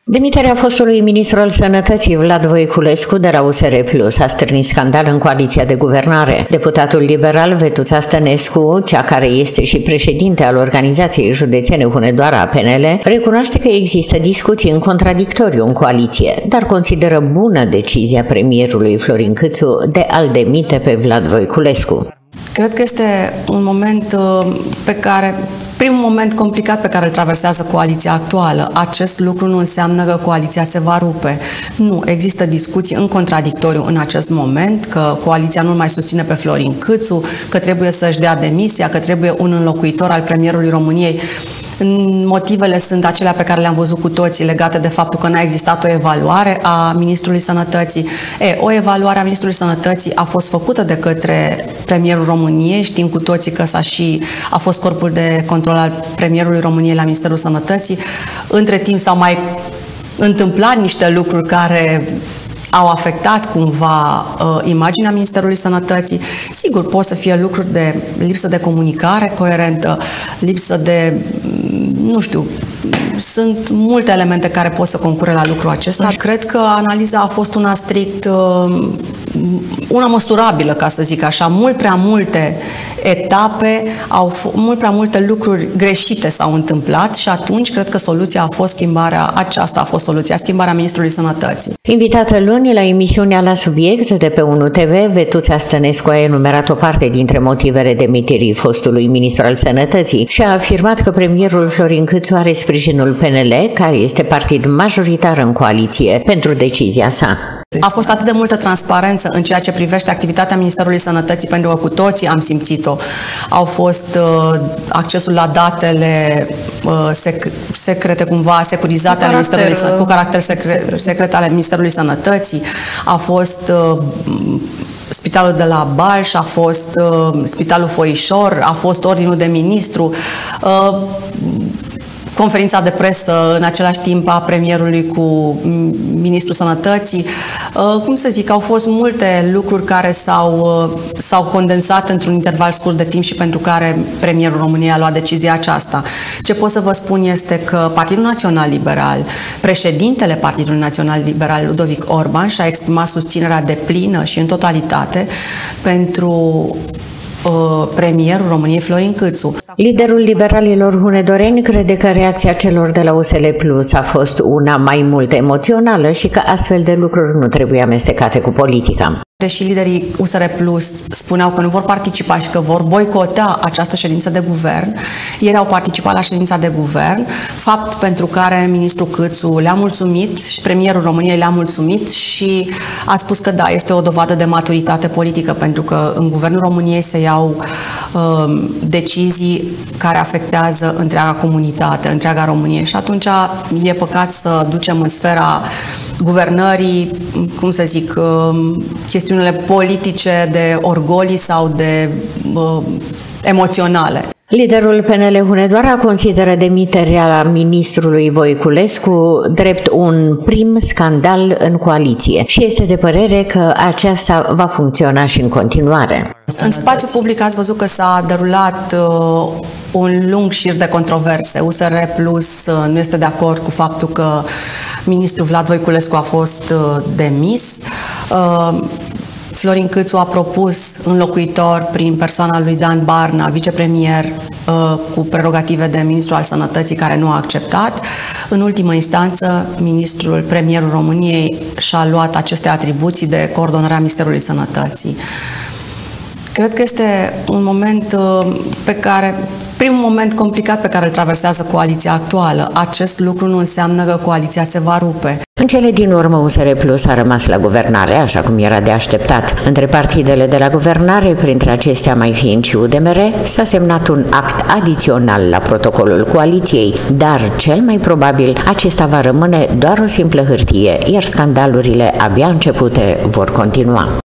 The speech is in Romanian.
Demiterea fostului ministru al Sănătății, Vlad Voiculescu, de la USR Plus a stârnit scandal în coaliția de guvernare. Deputatul liberal Vetuța Stănescu, cea care este și președinte al organizației județene Hunedoara PNL, recunoaște că există discuții în contradictoriu în coaliție, dar consideră bună decizia premierului Florin Câțu de a-l demite pe Vlad Voiculescu. Cred că este un moment primul moment complicat pe care îl traversează coaliția actuală. Acest lucru nu înseamnă că coaliția se va rupe. Nu, există discuții în contradictoriu în acest moment, că coaliția nu mai susține pe Florin Câțu, că trebuie să-și dea demisia, că trebuie un înlocuitor al premierului României. Motivele sunt acelea pe care le-am văzut cu toții, legate de faptul că n-a existat o evaluare a Ministrului Sănătății. O evaluare a Ministrului Sănătății a fost făcută de către premierul României. Știm cu toții că a fost corpul de control al premierului României la Ministerul Sănătății. Între timp s-au mai întâmplat niște lucruri care au afectat cumva imaginea Ministerului Sănătății. Sigur, pot să fie lucruri de lipsă de comunicare coerentă, lipsă de, nu știu, sunt multe elemente care pot să concure la lucrul acesta. Cred că analiza a fost una strict, una măsurabilă, ca să zic așa. Mult prea multe etape, mult prea multe lucruri greșite s-au întâmplat și atunci cred că soluția a fost schimbarea Ministrului Sănătății. Invitată luni la emisiunea La Subiect de pe 1 TV, Vetuța Stănescu a enumerat o parte dintre motivele demiterii fostului ministru al Sănătății și a afirmat că premierul Florin Câțu are sprijinul PNL, care este partid majoritar în coaliție, pentru decizia sa. A fost atât de multă transparență în ceea ce privește activitatea Ministerului Sănătății, pentru că cu toții am simțit-o. Au fost accesul la datele secrete, cumva securizate ale Ministerului Sănătății, cu caracter secret ale Ministerului Sănătății. A fost spitalul de la Balș, a fost spitalul Foișor, a fost ordinul de ministru, conferința de presă în același timp a premierului cu ministrul Sănătății. Cum să zic, au fost multe lucruri care s-au condensat într-un interval scurt de timp și pentru care premierul României a luat decizia aceasta. Ce pot să vă spun este că Partidul Național Liberal, președintele Partidului Național Liberal, Ludovic Orban, și-a exprimat susținerea deplină și în totalitate pentru premierul României Florin Câțu. Liderul liberalilor hunedoreni crede că reacția celor de la USR Plus a fost una mai mult emoțională și că astfel de lucruri nu trebuie amestecate cu politica. Deși liderii USR Plus spuneau că nu vor participa și că vor boicota această ședință de guvern, ei au participat la ședința de guvern, fapt pentru care ministrul Câțu le-a mulțumit și premierul României le-a mulțumit și a spus că da, este o dovadă de maturitate politică, pentru că în guvernul României se iau decizii care afectează întreaga comunitate, întreaga Românie și atunci e păcat să ducem în sfera guvernării, cum să zic, chestiunile politice de orgolii sau de emoționale. Liderul PNL Hunedoara consideră demiterea ministrului Voiculescu drept un prim scandal în coaliție și este de părere că aceasta va funcționa și în continuare. În spațiul public ați văzut că s-a derulat un lung șir de controverse. USR Plus nu este de acord cu faptul că ministrul Vlad Voiculescu a fost demis. Florin Câțu a propus înlocuitor prin persoana lui Dan Barna, vicepremier cu prerogative de ministru al Sănătății, care nu a acceptat. În ultimă instanță, premierul României și-a luat aceste atribuții de coordonare a Ministerului Sănătății. Cred că este un moment primul moment complicat pe care îl traversează coaliția actuală. Acest lucru nu înseamnă că coaliția se va rupe. În cele din urmă, USR Plus a rămas la guvernare, așa cum era de așteptat. Între partidele de la guvernare, printre acestea mai fiind și UDMR, s-a semnat un act adițional la protocolul coaliției, dar cel mai probabil acesta va rămâne doar o simplă hârtie, iar scandalurile abia începute vor continua.